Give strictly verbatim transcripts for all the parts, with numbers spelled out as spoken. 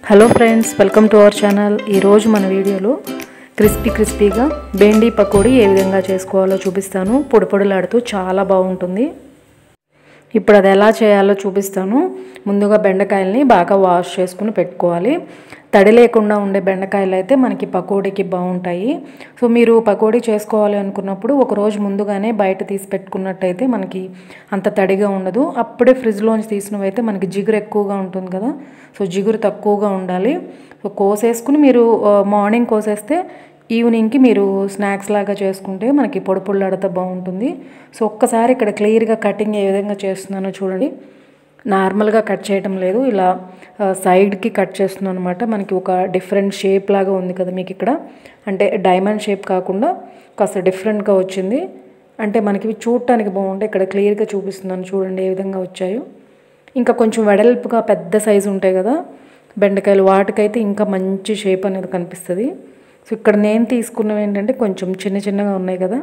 Hello friends, welcome to our channel. ఈరోజు మన వీడియోలో క్రిస్పీ క్రిస్పీగా బెండి పకోడీ ఏ విధంగా చేసుకోవాలో చూపిస్తాను. పొడి పొడిలాడుతూ చాలా బాగుంటుంది. ఇప్పుడు అది ఎలా చేయాలో చూపిస్తాను. ముందుగా బెండకాయల్ని బాగా వాష్ చేసుకుని పెట్టుకోవాలి. తడి లేకుండా ఉండే బెండకాయలు అయితే మనకి పకోడీకి బాగుంటాయి. సో మీరు పకోడీ చేసుకోవాలి అనుకున్నప్పుడు ఒకరోజు ముందుగానే బయట తీసి పెట్టుకున్నట్టయితే మనకి అంత తడిగా ఉండదు. అప్పుడే ఫ్రిడ్జ్లోంచి తీసినవైతే మనకి జిగురు ఎక్కువగా ఉంటుంది కదా, సో జిగురు తక్కువగా ఉండాలి. సో కోసేసుకుని మీరు మార్నింగ్ కోసేస్తే ఈవినింగ్కి మీరు స్నాక్స్ లాగా చేసుకుంటే మనకి పొడి పొడిలాడితే బాగుంటుంది. సో ఒక్కసారి ఇక్కడ క్లియర్గా కటింగ్ ఏ విధంగా చేస్తున్నానో చూడండి. నార్మల్గా కట్ చేయటం లేదు, ఇలా సైడ్కి కట్ చేస్తున్నాను అనమాట. మనకి ఒక డిఫరెంట్ షేప్ లాగా ఉంది కదా మీకు ఇక్కడ, అంటే డైమండ్ షేప్ కాకుండా కాస్త డిఫరెంట్గా వచ్చింది. అంటే మనకి చూడటానికి బాగుంటాయి. ఇక్కడ క్లియర్గా చూపిస్తున్నాను చూడండి ఏ విధంగా వచ్చాయో. ఇంకా కొంచెం వెడల్పుగా పెద్ద సైజు ఉంటాయి కదా బెండకాయలు, వాటికైతే ఇంకా మంచి షేప్ అనేది కనిపిస్తుంది. సో ఇక్కడ నేను తీసుకున్నవి ఏంటంటే కొంచెం చిన్న చిన్నగా ఉన్నాయి కదా.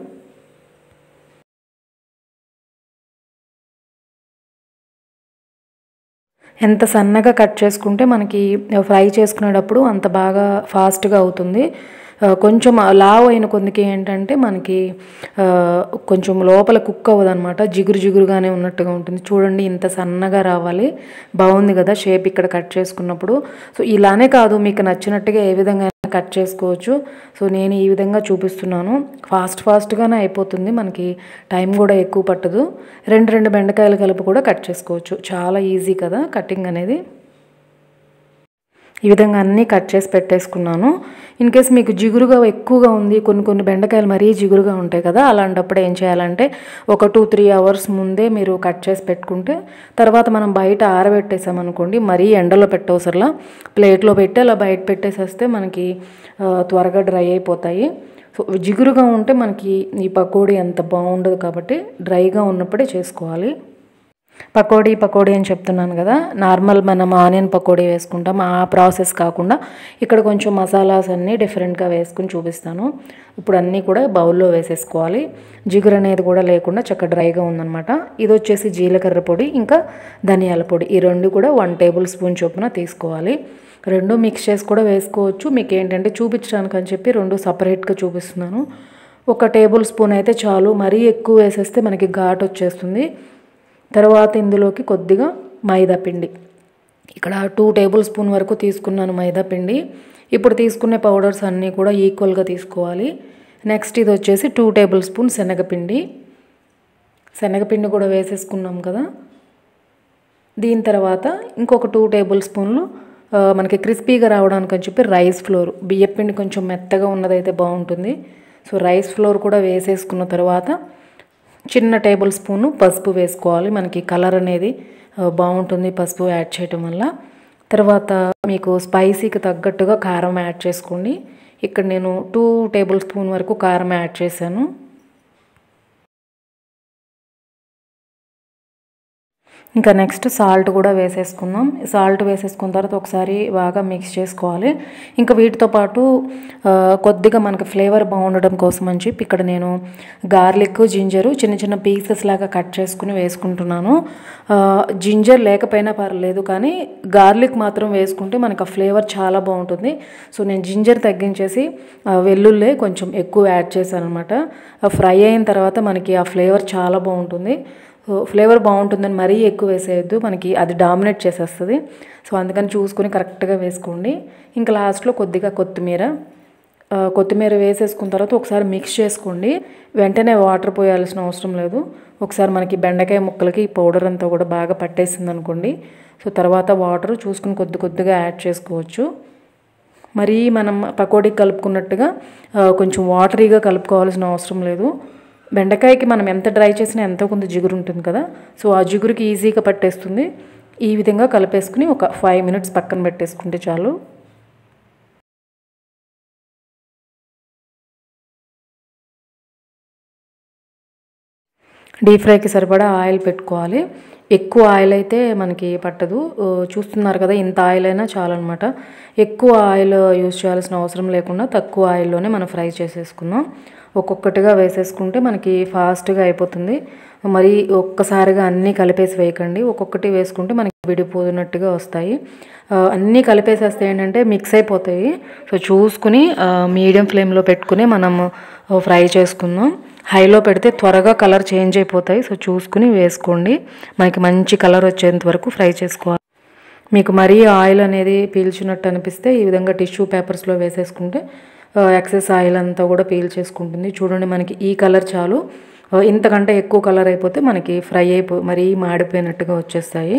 ఎంత సన్నగా కట్ చేసుకుంటే మనకి ఫ్రై చేసుకునేటప్పుడు అంత బాగా ఫాస్ట్గా అవుతుంది. కొంచెం లావ్ అయిన కొందికి ఏంటంటే మనకి కొంచెం లోపల కుక్ అవ్వదు అనమాట, జిగురు జిగురుగానే ఉన్నట్టుగా ఉంటుంది. చూడండి ఇంత సన్నగా రావాలి. బాగుంది కదా షేప్ ఇక్కడ కట్ చేసుకున్నప్పుడు. సో ఇలానే కాదు, మీకు నచ్చినట్టుగా ఏ విధంగా కట్ చేసుకోవచ్చు. సో నేను ఈ విధంగా చూపిస్తున్నాను. ఫాస్ట్ ఫాస్ట్గానే అయిపోతుంది, మనకి టైం కూడా ఎక్కువ పట్టదు. రెండు రెండు బెండకాయలు కలిపి కూడా కట్ చేసుకోవచ్చు. చాలా ఈజీ కదా కటింగ్ అనేది. ఈ విధంగా అన్నీ కట్ చేసి పెట్టేసుకున్నాను. ఇన్ కేస్ మీకు జిగురుగా ఎక్కువగా ఉంది, కొన్ని కొన్ని బెండకాయలు మరీ జిగురుగా ఉంటాయి కదా, అలాంటప్పుడు ఏం చేయాలంటే ఒక టూ త్రీ అవర్స్ ముందే మీరు కట్ చేసి పెట్టుకుంటే తర్వాత మనం బయట ఆరబెట్టేసామనుకోండి, మరీ ఎండలో పెట్టవసరలా ప్లేట్లో పెట్టి అలా బయట పెట్టేసేస్తే మనకి త్వరగా డ్రై అయిపోతాయి. సో జిగురుగా ఉంటే మనకి ఈ పకోడీ అంత బాగుండదు, కాబట్టి డ్రైగా ఉన్నప్పుడే చేసుకోవాలి. పకోడీ పకోడీ అని చెప్తున్నాను కదా, నార్మల్ మనం ఆనియన్ పకోడీ వేసుకుంటాం ఆ ప్రాసెస్ కాకుండా ఇక్కడ కొంచెం మసాలాస్ అన్నీ డిఫరెంట్గా వేసుకుని చూపిస్తాను. ఇప్పుడు అన్నీ కూడా బౌల్లో వేసేసుకోవాలి. జిగురు అనేది కూడా లేకుండా చక్కగా డ్రైగా ఉందన్నమాట. ఇది వచ్చేసి జీలకర్ర పొడి, ఇంకా ధనియాల పొడి, ఈ రెండు కూడా వన్ టేబుల్ స్పూన్ చొప్పున తీసుకోవాలి. రెండు మిక్స్ చేసి కూడా వేసుకోవచ్చు. మీకు ఏంటంటే చూపించడానికి అని చెప్పి రెండు సపరేట్గా చూపిస్తున్నాను. ఒక టేబుల్ స్పూన్ అయితే చాలు, మరీ ఎక్కువ వేసేస్తే మనకి ఘాటు వచ్చేస్తుంది. తర్వాత ఇందులోకి కొద్దిగా మైదా పిండి, ఇక్కడ టూ టేబుల్ స్పూన్ వరకు తీసుకున్నాను మైదా పిండి. ఇప్పుడు తీసుకునే పౌడర్స్ అన్నీ కూడా ఈక్వల్గా తీసుకోవాలి. నెక్స్ట్ ఇది వచ్చేసి టూ టేబుల్ స్పూన్ శనగపిండి, శనగపిండి కూడా వేసేసుకున్నాం కదా. దీని తర్వాత ఇంకొక టూ టేబుల్ స్పూన్లు మనకి క్రిస్పీగా రావడానికి అని చెప్పి రైస్ ఫ్లోర్, బియ్యపిండి కొంచెం మెత్తగా ఉన్నదైతే బాగుంటుంది. సో రైస్ ఫ్లోర్ కూడా వేసేసుకున్న తర్వాత చిన్న టేబుల్ స్పూను పసుపు వేసుకోవాలి, మనకి కలర్ అనేది బాగుంటుంది పసుపు యాడ్ చేయటం వల్ల. తర్వాత మీకు స్పైసీకి తగ్గట్టుగా కారం యాడ్ చేసుకోండి. ఇక్కడ నేను టూ టేబుల్ స్పూన్ వరకు కారం యాడ్ చేశాను. ఇంకా నెక్స్ట్ సాల్ట్ కూడా వేసేసుకుందాం. సాల్ట్ వేసేసుకున్న తర్వాత ఒకసారి బాగా మిక్స్ చేసుకోవాలి. ఇంకా వీటితో పాటు కొద్దిగా మనకి ఫ్లేవర్ బాగుండడం కోసం అని చెప్పి ఇక్కడ నేను గార్లిక్, జింజరు చిన్న చిన్న పీసెస్ లాగా కట్ చేసుకుని వేసుకుంటున్నాను. జింజర్ లేకపోయినా పర్లేదు, కానీ గార్లిక్ మాత్రం వేసుకుంటే మనకు ఆ ఫ్లేవర్ చాలా బాగుంటుంది. సో నేను జింజర్ తగ్గించేసి వెల్లుల్లి కొంచెం ఎక్కువ యాడ్ చేశాను అనమాట. ఫ్రై అయిన తర్వాత మనకి ఆ ఫ్లేవర్ చాలా బాగుంటుంది. సో ఫ్లేవర్ బాగుంటుందని మరీ ఎక్కువ వేసేయద్దు, మనకి అది డామినేట్ చేసేస్తుంది. సో అందుకని చూసుకొని కరెక్ట్గా వేసుకోండి. ఇంకా లాస్ట్లో కొద్దిగా కొత్తిమీర కొత్తిమీర వేసేసుకున్న తర్వాత ఒకసారి మిక్స్ చేసుకోండి. వెంటనే వాటర్ పోయాల్సిన అవసరం లేదు. ఒకసారి మనకి బెండకాయ ముక్కలకి ఈ పౌడర్ అంతా కూడా బాగా పట్టేసింది అనుకోండి, సో తర్వాత వాటర్ చూసుకుని కొద్ది కొద్దిగా యాడ్ చేసుకోవచ్చు. మరీ మనం పకోడీ కలుపుకున్నట్టుగా కొంచెం వాటరీగా కలుపుకోవాల్సిన అవసరం లేదు. బెండకాయకి మనం ఎంత డ్రై చేసినా ఎంతో కొంత జిగురు ఉంటుంది కదా, సో ఆ జిగురుకి ఈజీగా పట్టేస్తుంది. ఈ విధంగా కలిపేసుకుని ఒక ఫైవ్ మినిట్స్ పక్కన పెట్టేసుకుంటే చాలు. డీప్ ఫ్రైకి సరిపడా ఆయిల్ పెట్టుకోవాలి. ఎక్కువ ఆయిల్ అయితే మనకి పట్టదు. చూస్తున్నారు కదా, ఇంత ఆయిల్ అయినా చాలన్నమాట. ఎక్కువ ఆయిల్ యూజ్ చేయాల్సిన అవసరం లేకుండా తక్కువ ఆయిల్లోనే మనం ఫ్రై చేసేసుకుందాం. ఒక్కొక్కటిగా వేసేసుకుంటే మనకి ఫాస్ట్గా అయిపోతుంది. మరి ఒక్కసారిగా అన్నీ కలిపేసి వేయకండి, ఒక్కొక్కటి వేసుకుంటే మనకి విడిపోతున్నట్టుగా వస్తాయి. అన్నీ కలిపేసేస్తే ఏంటంటే మిక్స్ అయిపోతాయి. సో చూసుకుని మీడియం ఫ్లేమ్లో పెట్టుకుని మనం ఫ్రై చేసుకుందాం. హైలో పెడితే త్వరగా కలర్ చేంజ్ అయిపోతాయి. సో చూసుకుని వేసుకోండి. మనకి మంచి కలర్ వచ్చేంత వరకు ఫ్రై చేసుకోవాలి. మీకు మరీ ఆయిల్ అనేది పీల్చినట్టు అనిపిస్తే ఈ విధంగా టిష్యూ పేపర్స్లో వేసేసుకుంటే ఎక్సెస్ ఆయిల్ అంతా కూడా పీల్చేసుకుంటుంది. చూడండి, మనకి ఈ కలర్ చాలు. ఇంతకంటే ఎక్కువ కలర్ అయిపోతే మనకి ఫ్రై అయిపో మరీ మాడిపోయినట్టుగా వచ్చేస్తాయి.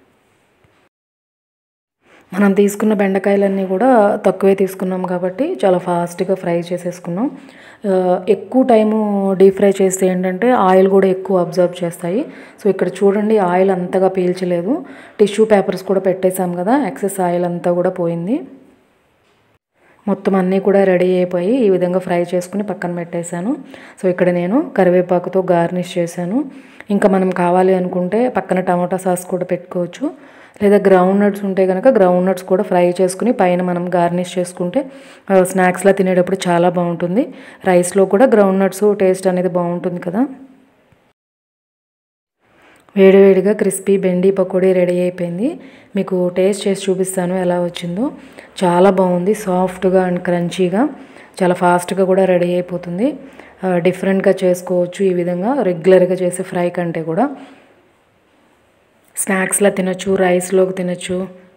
మనం తీసుకున్న బెండకాయలన్నీ కూడా తక్కువే తీసుకున్నాం కాబట్టి చాలా ఫాస్ట్గా ఫ్రై చేసేసుకున్నాం. ఎక్కువ టైము డీప్ ఫ్రై చేస్తే ఏంటంటే ఆయిల్ కూడా ఎక్కువ అబ్జర్వ్ చేస్తాయి. సో ఇక్కడ చూడండి, ఆయిల్ అంతగా పీల్చలేదు. టిష్యూ పేపర్స్ కూడా పెట్టేసాం కదా, ఎక్సెస్ ఆయిల్ అంతా కూడా పోయింది. మొత్తం అన్నీ కూడా రెడీ అయిపోయి ఈ విధంగా ఫ్రై చేసుకుని పక్కన పెట్టేశాను. సో ఇక్కడ నేను కరివేపాకుతో గార్నిష్ చేశాను. ఇంకా మనం కావాలి అనుకుంటే పక్కన టమాటా సాస్ కూడా పెట్టుకోవచ్చు, లేదా గ్రౌండ్ నట్స్ ఉంటే కనుక గ్రౌండ్ నట్స్ కూడా ఫ్రై చేసుకుని పైన మనం గార్నిష్ చేసుకుంటే స్నాక్స్లా తినేటప్పుడు చాలా బాగుంటుంది. రైస్లో కూడా గ్రౌండ్ నట్స్ టేస్ట్ అనేది బాగుంటుంది కదా. వేడివేడిగా క్రిస్పీ బెండి పకోడీ రెడీ అయిపోయింది. మీకు టేస్ట్ చేసి చూపిస్తాను ఎలా వచ్చిందో. చాలా బాగుంది, సాఫ్ట్గా అండ్ క్రంచీగా, చాలా ఫాస్ట్గా కూడా రెడీ అయిపోతుంది. డిఫరెంట్గా చేసుకోవచ్చు ఈ విధంగా, రెగ్యులర్గా చేసే ఫ్రై కంటే కూడా. స్నాక్స్లా తినచ్చు, రైస్లోకి తినచ్చు.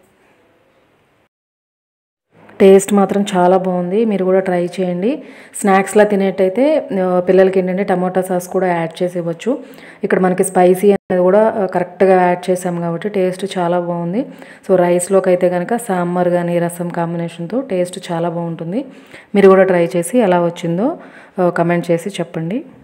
టేస్ట్ మాత్రం చాలా బాగుంది, మీరు కూడా ట్రై చేయండి. స్నాక్స్లా తినేటైతే పిల్లలకి ఏంటంటే టమాటా సాస్ కూడా యాడ్ చేసి ఇవ్వచ్చు. ఇక్కడ మనకి స్పైసీ అనేది కూడా కరెక్ట్గా యాడ్ చేసాం కాబట్టి టేస్ట్ చాలా బాగుంది. సో రైస్లోకి అయితే కనుక సాంబార్ కానీ రసం కాంబినేషన్తో టేస్ట్ చాలా బాగుంటుంది. మీరు కూడా ట్రై చేసి ఎలా వచ్చిందో కమెంట్ చేసి చెప్పండి.